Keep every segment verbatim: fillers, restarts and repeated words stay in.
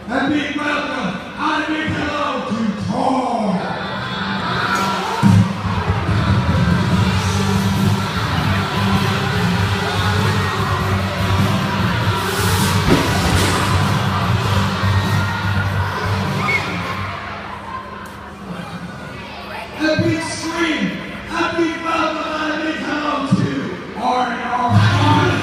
A big welcome and a big hello to Thor! A big scream, a big welcome and a big hello to Arn Arn.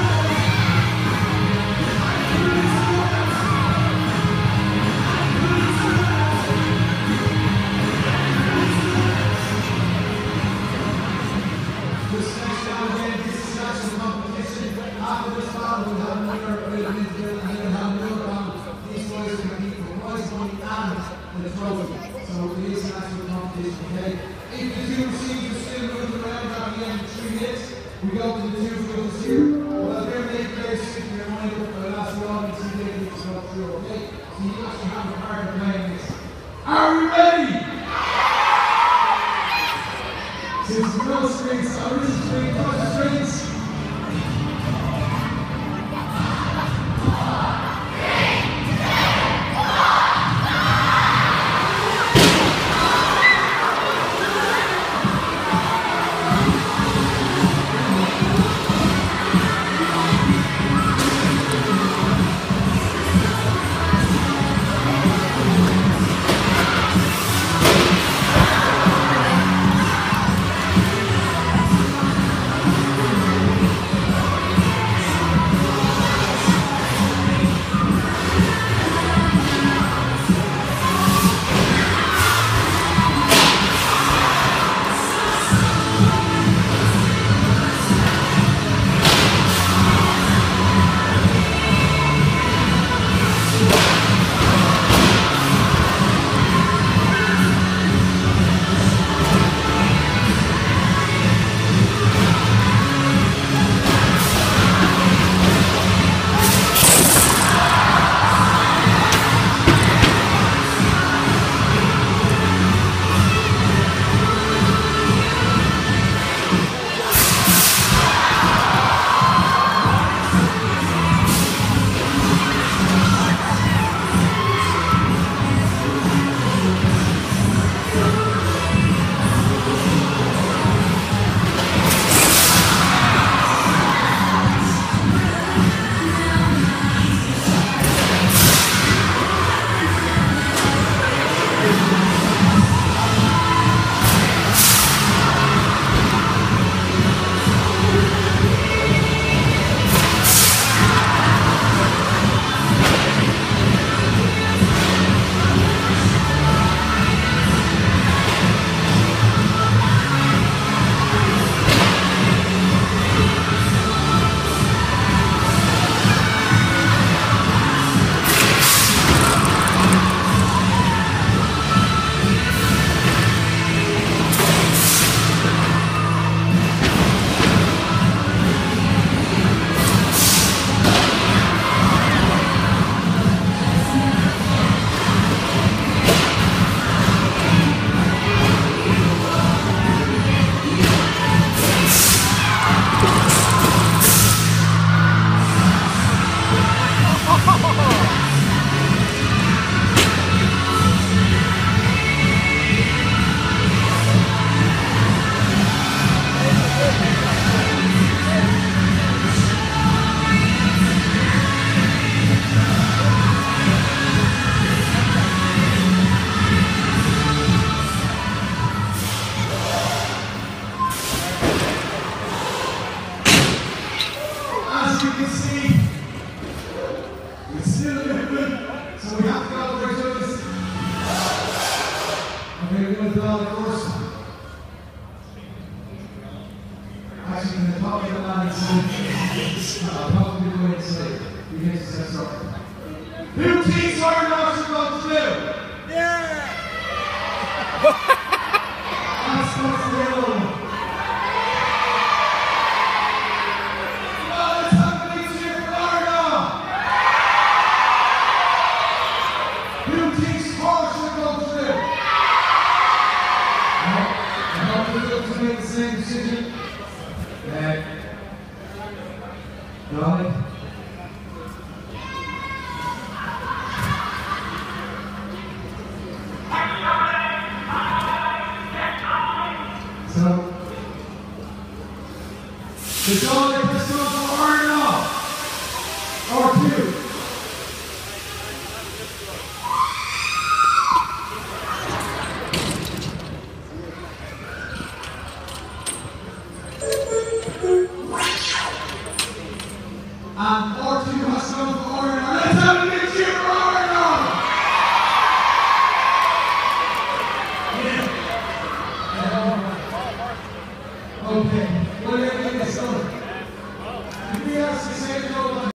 This next round again, this is national competition. After this round, we'll have another element here and we'll have another round. These boys are competing for prize money and the trophy. So it is national competition, okay? If the two receivers are still moving around at the end of three minutes, we go to the two fields here. Well, they're making their sit their mind up for the last round and see if they can go through, okay? So you actually have a part of playing this. Are we ready? Since no strings, I really string, touch the strings. Who teams are not supposed to do? Yeah! That's what's the other one. Well, let's have a big cheer for Florida! Who teams are supposed to do? I hope you look to make the same decision. Yeah. Go ahead. The Solid Pistols of Arnold. Or two.